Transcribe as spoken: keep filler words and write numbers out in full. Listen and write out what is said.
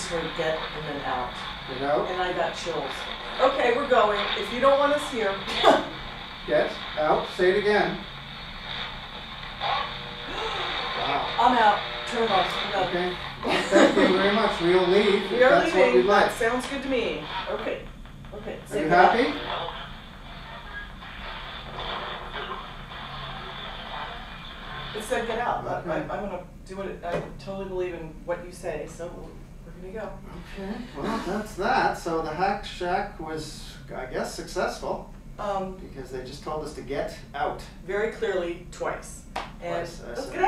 just heard get and then out. Get out. And I got chills. Okay, we're going. If you don't want us here. Get out. Say it again. Wow. I'm out. Turn it off. I'm done. Okay. Well, thank you very much. We'll leave. We are That's leaving. what we'd like. That sounds good to me. Okay. Okay. Are Say you that. happy? It said get out. Okay. I, I, I'm gonna do it. I totally believe in what you say, so we're gonna go. Okay. Well, that's that. So the hack shack was, I guess, successful Um, because they just told us to get out. very clearly twice. And Twice, I let's see. get